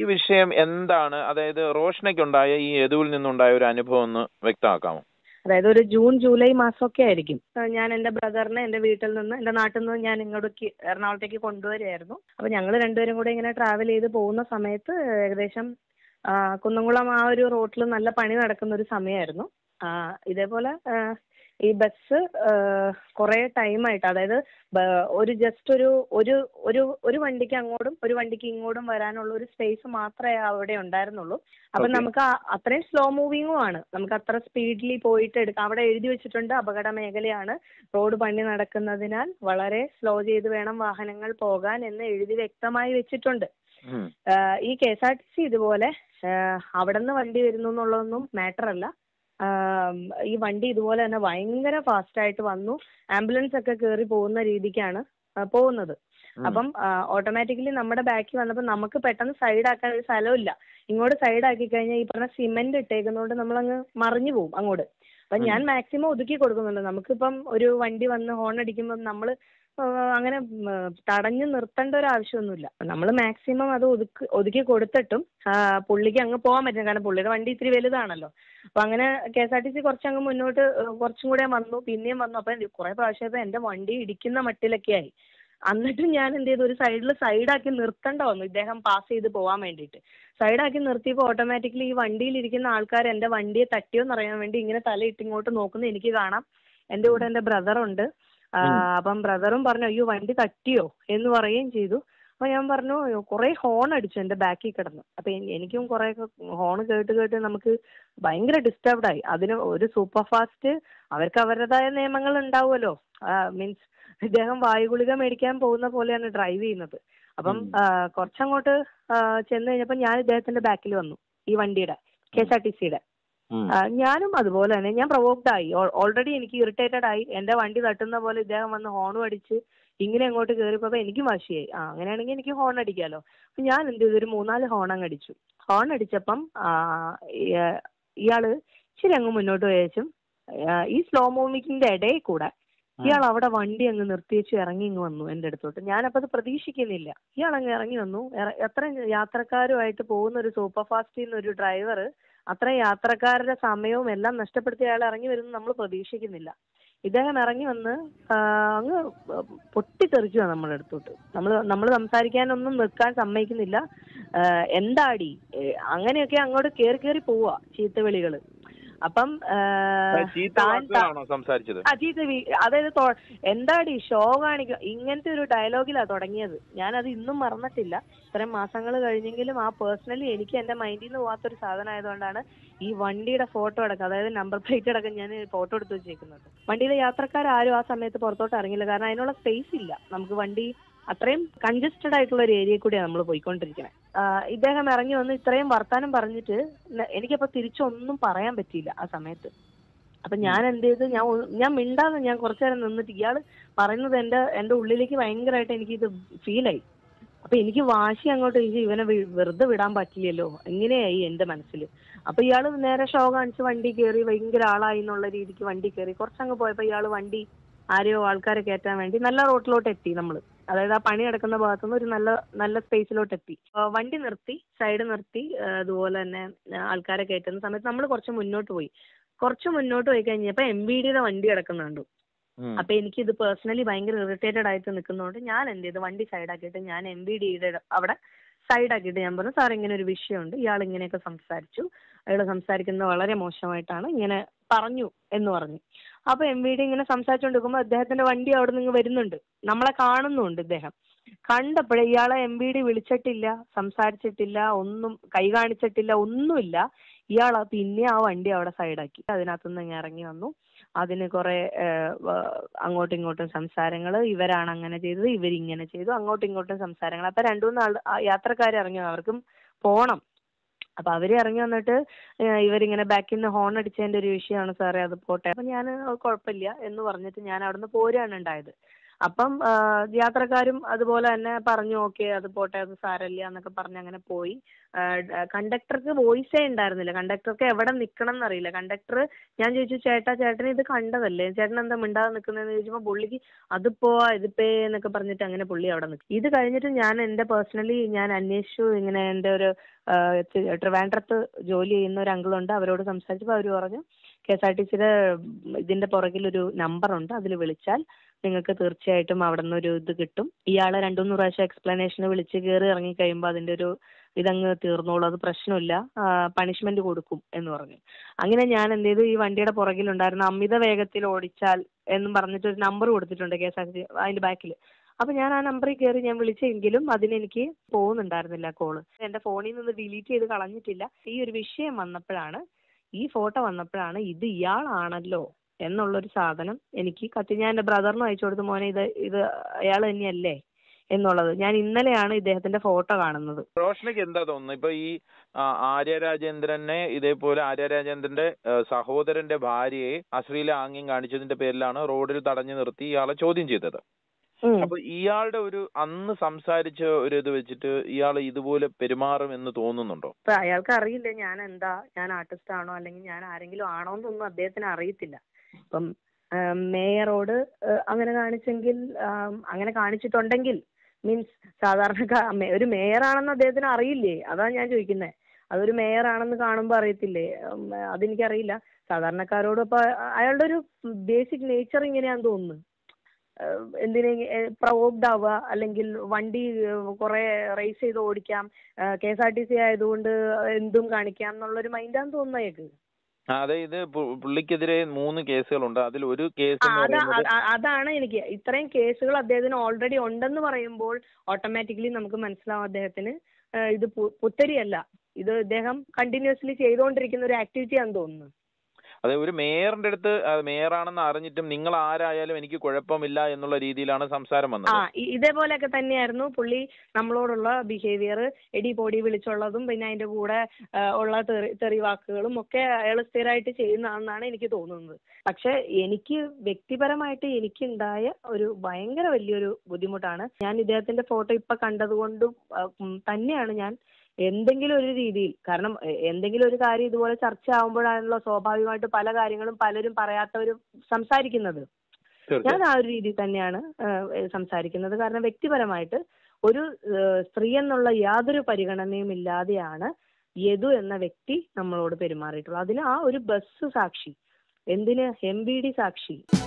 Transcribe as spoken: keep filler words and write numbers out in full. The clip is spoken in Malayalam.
വിഷയം എന്താണ്? അതായത് റോഷനയ്ക്കുണ്ടായ ഈ യദുവിൽ നിന്നുണ്ടായ ഒരു അനുഭവം ഒന്ന് വ്യക്തമാക്കാമോ? അതായത് ഒരു ജൂൺ ജൂലൈ മാസമൊക്കെ ആയിരിക്കും. ഞാൻ എൻ്റെ ബ്രദറിനെ എൻ്റെ വീട്ടിൽ നിന്ന് എൻ്റെ നാട്ടിൽ നിന്ന് ഞാൻ ഇങ്ങോട്ടേക്ക് എറണാകുളത്തേക്ക് കൊണ്ടുവരികയായിരുന്നു. അപ്പോൾ ഞങ്ങൾ രണ്ടുപേരും കൂടെ ഇങ്ങനെ ട്രാവൽ ചെയ്ത് പോകുന്ന സമയത്ത് ഏകദേശം ആ, കുന്നംകുളം ആ ഒരു റോട്ടിൽ നല്ല പണി നടക്കുന്ന ഒരു സമയമായിരുന്നു. ആ, ഇതേപോലെ ആ, ഈ ബസ് കുറേ ടൈമായിട്ട്, അതായത് ബ- ഒരു ജസ്റ്റ് ഒരു ഒരു ഒരു ഒരു വണ്ടിക്ക് അങ്ങോട്ടും ഒരു വണ്ടിക്ക് ഇങ്ങോട്ടും വരാനുള്ള ഒരു സ്പേസ് മാത്രമേ അവിടെ ഉണ്ടായിരുന്നുള്ളൂ. അപ്പം ഓക്കെ. നമുക്ക് ആ- അത്രയും സ്ലോ മൂവിങ്ങും ആണ്. നമുക്ക് അത്ര സ്പീഡിൽ പോയിട്ട് എടുക്കാം. അവിടെ എഴുതി വെച്ചിട്ടുണ്ട് അപകട മേഖലയാണ്, റോഡ് പണി നടക്കുന്നതിനാൽ വളരെ സ്ലോ ചെയ്ത് വേണം വാഹനങ്ങൾ പോകാൻ എന്ന് എഴുതി വ്യക്തമായി വെച്ചിട്ടുണ്ട്. ഉം. ആഹ് ഈ K S R T C ഇതുപോലെ അവിടെ നിന്ന് വണ്ടി വരുന്നു എന്നുള്ളതൊന്നും മാറ്റർ അല്ല. ആം, ഈ വണ്ടി ഇതുപോലെ തന്നെ ഭയങ്കര ഫാസ്റ്റ് ആയിട്ട് വന്നു. ആംബുലൻസ് ഒക്കെ കയറി പോകുന്ന രീതിക്കാണ് ആ, പോകുന്നത്. ഉം. അപ്പം ഓട്ടോമാറ്റിക്കലി നമ്മുടെ ബാക്കിൽ വന്നപ്പോൾ നമുക്ക് പെട്ടെന്ന് സൈഡ് ആക്കാൻ ഒരു സ്ഥലമില്ല. ഇങ്ങോട്ട് സൈഡ് ആക്കി കഴിഞ്ഞാൽ ഈ പറഞ്ഞ സിമെന്റ് ഇട്ടേക്കുന്നതുകൊണ്ട് നമ്മളങ്ങ് മറിഞ്ഞു പോകും അങ്ങോട്ട്. അപ്പം ഞാൻ മാക്സിമം ഒതുക്കി കൊടുക്കുന്നുണ്ട്. നമുക്കിപ്പം ഒരു വണ്ടി വന്ന് ഹോൺ അടിക്കുമ്പോൾ നമ്മൾ അങ്ങനെ ഉം, തടഞ്ഞു നിർത്തേണ്ട ഒരു ആവശ്യമൊന്നുമില്ല. നമ്മൾ മാക്സിമം അത് ഒതുക്കി ഒതുക്കി കൊടുത്തിട്ടും ആ, പുള്ളിക്ക് അങ്ങ് പോകാൻ പറ്റും. കാരണം പുള്ളിയുടെ വണ്ടി ഇത്തിരി വലുതാണല്ലോ. അപ്പൊ അങ്ങനെ K S R T C കുറച്ചങ്ങ് മുന്നോട്ട് ഏഹ്, കുറച്ചും കൂടെ വന്നു, പിന്നെയും വന്നു. അപ്പൊ കുറെ പ്രാവശ്യത്തെ എന്റെ വണ്ടി ഇടിക്കുന്ന മട്ടിലൊക്കെ ആയി. എന്നിട്ടും ഞാൻ എന്ത് ചെയ്തു, ഒരു സൈഡിൽ സൈഡാക്കി നിർത്തേണ്ട വന്നു ഇദ്ദേഹം പാസ് ചെയ്ത് പോകാൻ വേണ്ടിയിട്ട്. സൈഡാക്കി നിർത്തിയപ്പോൾ ഓട്ടോമാറ്റിക്കലി ഈ വണ്ടിയിലിരിക്കുന്ന ആൾക്കാർ എൻ്റെ വണ്ടിയെ തട്ടിയോ എന്നറിയാൻ വേണ്ടി ഇങ്ങനെ തലയിട്ട് ഇങ്ങോട്ട് നോക്കുന്നത് എനിക്ക് കാണാം. എൻ്റെ കൂടെ എൻ്റെ ബ്രദറുണ്ട്. ആ, അപ്പം ബ്രദറും പറഞ്ഞു അയ്യോ വണ്ടി തട്ടിയോ എന്ന് പറയുകയും ചെയ്തു. അപ്പൊ ഞാൻ പറഞ്ഞു കുറെ ഹോൺ അടിച്ചു എൻ്റെ ബാക്കിൽ കിടന്ന്. അപ്പൊ എനി- എനിക്കും കുറെ ഹോൺ കേട്ട് കേട്ട് നമുക്ക് ഭയങ്കര ഡിസ്റ്റർബ്ഡ് ആയി. അതിന് ഒരു സൂപ്പർ ഫാസ്റ്റ് അവർക്ക് അവരുടേതായ നിയമങ്ങൾ ഉണ്ടാവുമല്ലോ. മീൻസ് ഇദ്ദേഹം വായുഗുളിക മേടിക്കാൻ പോകുന്ന പോലെയാണ് ഡ്രൈവ് ചെയ്യുന്നത്. അപ്പം ആ, കുറച്ചങ്ങോട്ട് ആ, ചെന്ന് കഴിഞ്ഞപ്പോൾ ഞാൻ ഇദ്ദേഹത്തിന്റെ ബാക്കിൽ വന്നു, ഈ വണ്ടിയുടെ കെ എസ് ആർ ടി സിയുടെ. ഉം. ആ, ഞാനും അതുപോലെ തന്നെ ഞാൻ പ്രൊവോക്ഡ് ആയി. ഓൾറെഡി എനിക്ക് ഇറിറ്റേറ്റഡ് ആയി. എന്റെ വണ്ടി തട്ടുന്ന പോലെ ഇദ്ദേഹം വന്ന് ഹോണും അടിച്ച് ഇങ്ങനെ അങ്ങോട്ട് കയറിയപ്പോൾ എനിക്ക് വാശിയായി. ആ, അങ്ങനെയാണെങ്കിൽ എനിക്ക് ഹോൺ അടിക്കാമല്ലോ. അപ്പൊ ഞാൻ എന്ത് ചെയ്തു, ഒരു മൂന്നാല് ഹോൺ അങ്ങ് അടിച്ചു. ഹോൺ അടിച്ചപ്പം ആ, ഈ- ഇയാള് ഇച്ചിരി അങ്ങ് മുന്നോട്ട് പോയച്ചും ഈ സ്ലോ മൂവിങ്ങിന്റെ ഇടയിൽ കൂടെ ഇയാൾ അവിടെ വണ്ടി അങ്ങ് നിർത്തിവെച്ച് ഇറങ്ങി ഇങ്ങ് വന്നു എൻ്റെ അടുത്തോട്ട്. ഞാനപ്പോൾ അത് പ്രതീക്ഷിക്കുന്നില്ല. ഇയാൾ അങ്ങ് ഇറങ്ങി വന്നു. ഇറ- എത്ര യാത്രക്കാരുമായിട്ട് പോകുന്ന ഒരു സൂപ്പർ ഫാസ്റ്റിൽ നിന്ന് ഒരു ഡ്രൈവർ അത്ര യാത്രക്കാരുടെ സമയവും എല്ലാം നഷ്ടപ്പെടുത്തി അയാൾ ഇറങ്ങി വരുന്നു നമ്മൾ പ്രതീക്ഷിക്കുന്നില്ല. ഇദ്ദേഹം ഇറങ്ങി വന്ന് ആ, അങ്ങ് പൊട്ടിത്തെറിക്കുക നമ്മുടെ അടുത്തോട്ട്. നമ്മൾ നമ്മൾ സംസാരിക്കാനൊന്നും നിൽക്കാൻ സമ്മതിക്കുന്നില്ല. ആ, എന്താടി ഏ, അങ്ങനെയൊക്കെ അങ്ങോട്ട് കയറി കയറി പോവാ ചീത്തവിളികള്. അപ്പം ആ, ചീത്ത താൻ താ- വാക്കുകളാണോ സംസാരിച്ചത്? അജീത് വി- അതായത് തൊ- എന്താടി ഷോ കാണിക്കുക, ഇങ്ങനത്തെ ഒരു ഡയലോഗിലാ തുടങ്ങിയത്. ഞാനത് ഇന്നും മറന്നിട്ടില്ല. ഇത്രയും മാസങ്ങൾ കഴിഞ്ഞെങ്കിലും ആ പേഴ്സണലി എനിക്ക് എന്റെ മൈൻഡിൽ നിന്ന് പോകാത്തൊരു സാധനം ആയതുകൊണ്ടാണ് ഈ വണ്ടിയുടെ ഫോട്ടോ അടക്കം, അതായത് നമ്പർ പ്ലേറ്റ് അടക്കം ഞാൻ ഫോട്ടോ എടുത്ത് വെച്ചേക്കുന്നത്. വണ്ടിയിലെ യാത്രക്കാരും ആ സമയത്ത് പുറത്തോട്ട് ഇറങ്ങില്ല. കാരണം അതിനുള്ള സ്പേസ് ഇല്ല. നമുക്ക് വണ്ടി അത്രയും കൺജസ്റ്റഡ് ആയിട്ടുള്ള ഒരു ഏരിയയിൽ കൂടിയാണ് നമ്മൾ പോയിക്കൊണ്ടിരിക്കുന്നത്. ഇദ്ദേഹം ഇറങ്ങി വന്ന് ഇത്രയും വർത്താനം പറഞ്ഞിട്ട് ന- എനിക്കപ്പോൾ തിരിച്ചൊന്നും പറയാൻ പറ്റിയില്ല ആ സമയത്ത്. അപ്പൊ ഞാൻ എന്ത് ചെയ്തു, ഞാൻ ഒ- ഞാൻ മിണ്ടാന്ന് ഞാൻ കുറച്ചു നേരം നിന്നിട്ട് ഇയാള് പറയുന്നത് എന്റെ എന്റെ ഉള്ളിലേക്ക് ഭയങ്കരമായിട്ട് എനിക്ക് ഇത് ഫീലായി. അപ്പൊ എനിക്ക് വാശി അങ്ങോട്ട് എനിക്ക് ഇവനെ വി- വെറുതെ വിടാൻ പറ്റില്ലല്ലോ, ഇങ്ങനെയായി എന്റെ മനസ്സിൽ. അപ്പൊ ഇയാള് നേരെ ഷോ കാണിച്ച് വണ്ടി കയറി, ഭയങ്കര ആളായി എന്നുള്ള രീതിക്ക് വണ്ടി കയറി. കുറച്ചങ്ങ് പോയപ്പോ ഇയാള് വണ്ടി ആരെയോ ആൾക്കാരെ കയറ്റാൻ വേണ്ടി നല്ല റോട്ടിലോട്ട് എത്തി നമ്മള്. അതായത് ആ പണി നടക്കുന്ന ഭാഗത്തുനിന്ന് ഒരു നല്ല നല്ല സ്പേസിലോട്ട് എത്തി. ആ, വണ്ടി നിർത്തി, സൈഡ് നിർത്തി. ആ, അതുപോലെ തന്നെ ആ, ആൾക്കാരെ കയറ്റുന്ന സമയത്ത് നമ്മൾ കുറച്ച് മുന്നോട്ട് പോയി. കുറച്ച് മുന്നോട്ട് പോയി കഴിഞ്ഞപ്പോ എം വി ഡിയുടെ വണ്ടി കിടക്കുന്നുണ്ട്. ഉം. അപ്പൊ എനിക്ക് ഇത് പേഴ്സണലി ഭയങ്കര ഇറിറ്റേറ്റഡ് ആയിട്ട് നിൽക്കുന്നതുകൊണ്ട് ഞാൻ എന്ത് ചെയ്തു, വണ്ടി സൈഡാക്കിയിട്ട് ഞാൻ എം വി ഡിയുടെ അവിടെ സൈഡാക്കിയിട്ട് ഞാൻ പറഞ്ഞു സാർ ഇങ്ങനെ ഒരു വിഷയമുണ്ട്, ഇയാൾ ഇങ്ങനെയൊക്കെ സംസാരിച്ചു, അയാൾ സംസാരിക്കുന്നത് വളരെ മോശമായിട്ടാണ്, ഇങ്ങനെ പറഞ്ഞു എന്ന് പറഞ്ഞു. അപ്പൊ എം വി ഡി ഇങ്ങനെ സംസാരിച്ചുകൊണ്ടിരിക്കുമ്പോൾ അദ്ദേഹത്തിന്റെ വണ്ടി അവിടെ നിന്ന് വരുന്നുണ്ട്, നമ്മളെ കാണുന്നുണ്ട്. ഇദ്ദേഹം കണ്ടപ്പോഴേ ഇയാളെ എം വി ഡി വിളിച്ചിട്ടില്ല, സംസാരിച്ചിട്ടില്ല, ഒന്നും കൈ കാണിച്ചിട്ടില്ല, ഒന്നുമില്ല. ഇയാൾ പിന്നെ ആ വണ്ടി അവിടെ സൈഡാക്കി അതിനകത്തുനിന്ന് ഇങ്ങനെ ഇറങ്ങി വന്നു. അതിന് കുറെ അങ്ങോട്ടും ഇങ്ങോട്ടും സംസാരങ്ങൾ, ഇവരാണ് അങ്ങനെ ചെയ്തത്, ഇവരിങ്ങനെ ചെയ്തു, അങ്ങോട്ടും ഇങ്ങോട്ടും സംസാരങ്ങൾ. അപ്പൊ രണ്ടു മൂന്ന് ആൾ യാത്രക്കാർ ഇറങ്ങി, അവർക്കും പോണം. അപ്പൊ അവര് ഇറങ്ങി വന്നിട്ട് ഏഹ് ഇവരിങ്ങനെ ബാക്കിൽ നിന്ന് ഹോൺ അടിച്ചതിന്റെ ഒരു വിഷയമാണ് സാറേ, അത് പോട്ടെ. അപ്പൊ ഞാൻ കുഴപ്പമില്ല എന്ന് പറഞ്ഞിട്ട് ഞാൻ അവിടുന്ന് പോരുകയാണ് ഉണ്ടായത്. അപ്പം ആ, യാത്രക്കാരും അതുപോലെ തന്നെ പറഞ്ഞു ഓക്കെ അത് പോട്ടെ അത് സാരമില്ല എന്നൊക്കെ പറഞ്ഞ് അങ്ങനെ പോയി. കണ്ടക്ടർക്ക് വോയിസേ ഉണ്ടായിരുന്നില്ല. കണ്ടക്ടർക്ക് എവിടെ നിൽക്കണം എന്നറിയില്ല. കണ്ടക്ടർ ഞാൻ ചോദിച്ചു ചേട്ടാ ചേട്ടൻ ഇത് കണ്ടതല്ലേ, ചേട്ടൻ എന്താ മിണ്ടാതെ നിൽക്കുന്നതെന്ന് ചോദിച്ചപ്പോൾ പുള്ളിക്ക് അതിപ്പോ ഇതിപ്പേ എന്നൊക്കെ പറഞ്ഞിട്ട് അങ്ങനെ പുള്ളി അവിടെ നിൽക്കും. ഇത് കഴിഞ്ഞിട്ട് ഞാൻ എൻ്റെ പേഴ്സണലി ഞാൻ അന്വേഷിച്ചു. ഇങ്ങനെ എൻ്റെ ഒരു ആ, തി- ട്രിവാൻഡ്രത്ത് ജോലി ചെയ്യുന്ന ഒരു അങ്കിളുണ്ട്, അവരോട് സംസാരിച്ചപ്പോൾ അവർ പറഞ്ഞു കെ എസ് ആർ ടി സിയുടെ ഇതിന്റെ പുറകിലൊരു നമ്പറുണ്ട്, അതിൽ വിളിച്ചാൽ നിങ്ങൾക്ക് തീർച്ചയായിട്ടും അവിടെ നിന്ന് ഒരു ഇത് കിട്ടും. ഇയാളെ രണ്ടു മൂന്ന് പ്രാവശ്യം എക്സ്പ്ലനേഷന് വിളിച്ച് കയറി ഇറങ്ങി കഴിയുമ്പോൾ അതിന്റെ ഒരു ഇതങ്ങ് തീർന്നോളൂ, അത് പ്രശ്നമില്ല, പണിഷ്മെന്റ് കൊടുക്കും എന്ന് പറഞ്ഞു. അങ്ങനെ ഞാൻ എന്ത് ചെയ്തു, ഈ വണ്ടിയുടെ പുറകിലുണ്ടായിരുന്ന അമിത വേഗത്തിൽ ഓടിച്ചാൽ എന്നും പറഞ്ഞിട്ട് ഒരു നമ്പർ കൊടുത്തിട്ടുണ്ട് K S R T C അതിന്റെ ബാക്കിൽ. അപ്പൊ ഞാൻ ആ നമ്പറിൽ കയറി ഞാൻ വിളിച്ചെങ്കിലും അതിനെനിക്ക് പോകുന്നുണ്ടായിരുന്നില്ല കോള്. എന്റെ ഫോണിൽ നിന്ന് ഡിലീറ്റ് ചെയ്ത് കളഞ്ഞിട്ടില്ല. ഈ ഒരു വിഷയം വന്നപ്പോഴാണ്, ഈ ഫോട്ടോ വന്നപ്പോഴാണ് ഇത് ഇയാളാണല്ലോ എന്നുള്ളൊരു സാധനം എനിക്ക് കത്തി. ഞാൻ എന്റെ ബ്രദറിനും അയച്ചു കൊടുത്തു, മോനെ ഇത് ഇത് അയാൾ തന്നെയല്ലേ എന്നുള്ളത്. ഞാൻ ഇന്നലെയാണ് ഇദ്ദേഹത്തിന്റെ ഫോട്ടോ കാണുന്നത്. റോഷനയ്ക്ക് എന്താ തോന്നുന്നു ഇപ്പൊ ഈ ആ, ആര്യ രാജേന്ദ്രനെ ഇതേപോലെ ആര്യ രാജേന്ദ്രന്റെ ആ, സഹോദരന്റെ ഭാര്യയെ അശ്ലീല ആംഗ്യം കാണിച്ചതിന്റെ പേരിലാണ് റോഡിൽ തടഞ്ഞു നിർത്തി ഇയാളെ ചോദ്യം ചെയ്തത്. ഉം. അപ്പൊ ഇയാളുടെ ഒരു അന്ന് സംസാരിച്ച ഒരു ഇത് വെച്ചിട്ട് ഇയാൾ ഇതുപോലെ പെരുമാറും എന്ന് തോന്നുന്നുണ്ടോ? ഇപ്പൊ അയാൾക്ക് അറിയില്ല ഞാൻ എന്താ, ഞാൻ ആർട്ടിസ്റ്റ് ആണോ അല്ലെങ്കിൽ ഞാൻ ആരെങ്കിലും ആണോ എന്നൊന്നും അദ്ദേഹത്തിന് അറിയത്തില്ല. ഇപ്പം മേയറോട് അങ്ങനെ കാണിച്ചെങ്കിൽ, ആം, അങ്ങനെ കാണിച്ചിട്ടുണ്ടെങ്കിൽ മീൻസ് സാധാരണ ഒരു മേയറാണെന്ന് അദ്ദേഹത്തിന് അറിയില്ലേ? അതാണ് ഞാൻ ചോദിക്കുന്നത്. അതൊരു മേയറാണെന്ന് കാണുമ്പോൾ അറിയത്തില്ലേ? ഉം, അതെനിക്കറിയില്ല. സാധാരണക്കാരോട് ഇപ്പൊ അയാളുടെ ഒരു ബേസിക് നേച്ചർ ഇങ്ങനെയാന്ന് തോന്നുന്നു. എന്തിനെ പ്രൊവോക്ഡ് ആവുക, അല്ലെങ്കിൽ വണ്ടി കുറെ റേസ് ചെയ്ത് ഓടിക്കാം, K S R T C ആയതുകൊണ്ട് എന്തും കാണിക്കാം എന്നുള്ളൊരു മൈൻഡാന്ന് തോന്നുന്നു അയാൾക്ക്. ആ, അതെ, ഇത് പു- പുള്ളിക്കെതിരെ മൂന്ന് കേസുകളുണ്ട്. അതിൽ ഒരു കേസ് ആ എന്ന് അതാ പറയുന്നത് അ- അതാണ് എനിക്ക് ഇത്രയും കേസുകൾ അദ്ദേഹത്തിന് ഓൾറെഡി ഉണ്ടെന്ന് പറയുമ്പോൾ ഓട്ടോമാറ്റിക്കലി നമുക്ക് മനസ്സിലാവും അദ്ദേഹത്തിന് ആ, ഇത് പു- പുത്തരിയല്ല, ഇത് ഇദ്ദേഹം കണ്ടിന്യൂസ്ലി ചെയ്തുകൊണ്ടിരിക്കുന്ന ഒരു ആക്ടിവിറ്റിയാന്ന് തോന്നുന്നു. അതെ, ഒരു മേയറിന്റെ അടുത്ത് ആ, മേയറാണെന്ന് അറിഞ്ഞിട്ടും നിങ്ങൾ ആരായാലും എനിക്ക് കുഴപ്പമില്ല എന്നുള്ള രീതിയിലാണ് സംസാരം ആ വന്നത്. ഇ- ഇതേപോലെയൊക്കെ തന്നെയായിരുന്നു പുള്ളി നമ്മളോടുള്ള ബിഹേവിയർ. എടി പൊടി വിളിച്ചുള്ളതും പിന്നെ അതിന്റെ കൂടെ ആ, ഉള്ള തെറി തെറി വാക്കുകളും ഒക്കെ അയാൾ സ്ഥിരമായിട്ട് ചെയ്യുന്നതാണെന്നാണ് എനിക്ക് തോന്നുന്നത്. പക്ഷെ എനിക്ക് വ്യക്തിപരമായിട്ട് എനിക്കുണ്ടായ ഒരു ഭയങ്കര വലിയൊരു ബുദ്ധിമുട്ടാണ്. ഞാൻ ഇദ്ദേഹത്തിന്റെ ഫോട്ടോ ഇപ്പൊ കണ്ടതുകൊണ്ടും ആ, ഉം, തന്നെയാണ് ഞാൻ എന്തെങ്കിലും ഒരു രീതിയിൽ, കാരണം എ- എന്തെങ്കിലും ഒരു കാര്യം ഇതുപോലെ ചർച്ച ആവുമ്പോഴാണല്ലോ സ്വാഭാവികമായിട്ട് പല കാര്യങ്ങളും പലരും പറയാത്തവരും സംസാരിക്കുന്നത്. ഞാൻ തീർച്ചയായും. ആ ഒരു രീതിയിൽ തന്നെയാണ് ഏഹ്, സംസാരിക്കുന്നത്. കാരണം വ്യക്തിപരമായിട്ട് ഒരു ഏഹ്, സ്ത്രീ എന്നുള്ള യാതൊരു പരിഗണനയും ഇല്ലാതെയാണ് യദു എന്ന വ്യക്തി നമ്മളോട് പെരുമാറിയിട്ടുള്ളത്. അതിന് ആ ഒരു ബസ് സാക്ഷി, എന്തിന് എം വി ഡി സാക്ഷി.